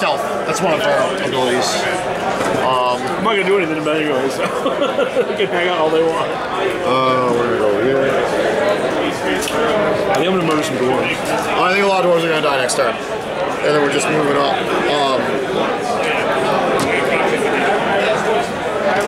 stealth. That's one of her abilities. I'm not gonna do anything about it anyway, so they can hang out all they want. We're gonna go over here. I think I'm gonna murder some dwarves. I think a lot of dwarves are gonna die next turn. And then we're just moving up.